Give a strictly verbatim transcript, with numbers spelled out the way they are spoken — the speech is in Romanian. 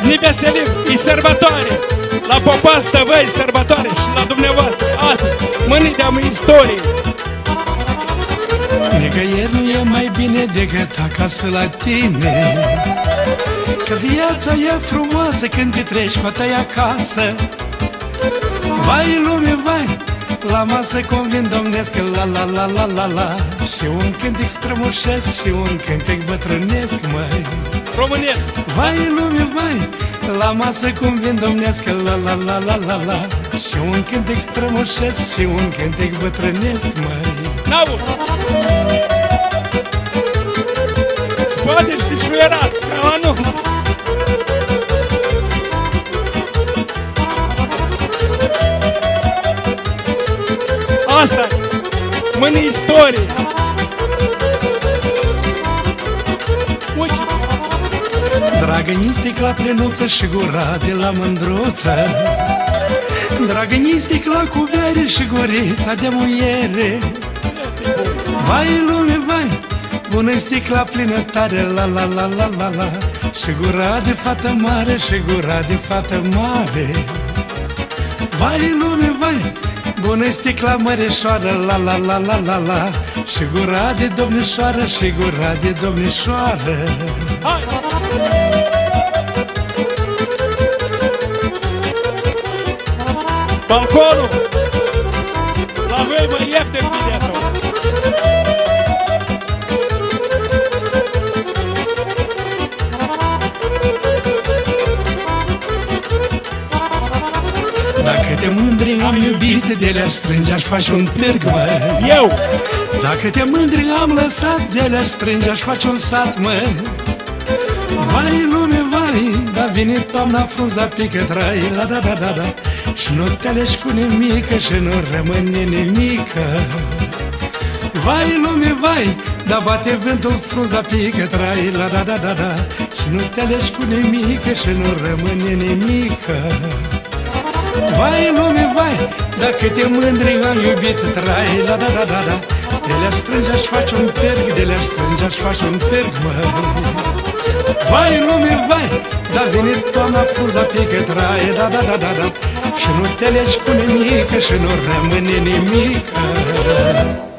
ne veselim, e sărbătoare. La popastă, voi, sărbătoare și la dumneavoastră. Astăzi, mâini de-am istorie. Nicăieri nu e mai bine decât acasă la tine, că viața e frumoasă când te treci cu tăi acasă. Vai lume, vai, la masă convin domnesc, la la la la la la. Și un cântec strămoșesc și un cântec bătrânesc, măi. Românesc. Vai lume, vai, la masă convin domnesc, la la la la la la. Și un cântec strămoșesc și un cântec bătrânesc, măi. N-au! Poate știi șuierat, ca nu. Asta-i, mâini istorie. Uite-ți. Dragă-ni sticla plenuță și gura de la mândruță, dragă-ni sticla cu bere și gurița de muiere. Vai lume, vai, bună-i sticla plină tare, la la la la la la. Și gura de fată mare, și gura de fată mare. Vai lume, vai, bună-i sticla măreșoară, la la la la la la. Și gura de domnișoară, și gura de domnișoară. Hai! Balconul! La voi mă ieftin biletul! Dacă te mândri am iubit, de le-aș strânge, aș face un târg, mă. Eu! Dacă te mândri am lăsat, de le-aș strânge, aș face un sat, mă. Vai lume, vai, dar vine toamna, frunza pică, trai, la da da da da. Și nu te alegi cu nimică și nu rămâne nimică. Vai lume, vai, dar bate vântul, frunza pică, trai, la da da da da. Și nu te alegi cu nimică și nu rămâne nimică. Vai lume, vai, dacă te mândri am iubit, trai, la da da da da. De le-aș strânge, aș face un târg, de le-aș strânge, aș face un târg, mă. Vai lume, vai, dar vine toamna, frunza pică, trai, da da da da da. Și nu te alegi cu nimică și nu rămâne nimică.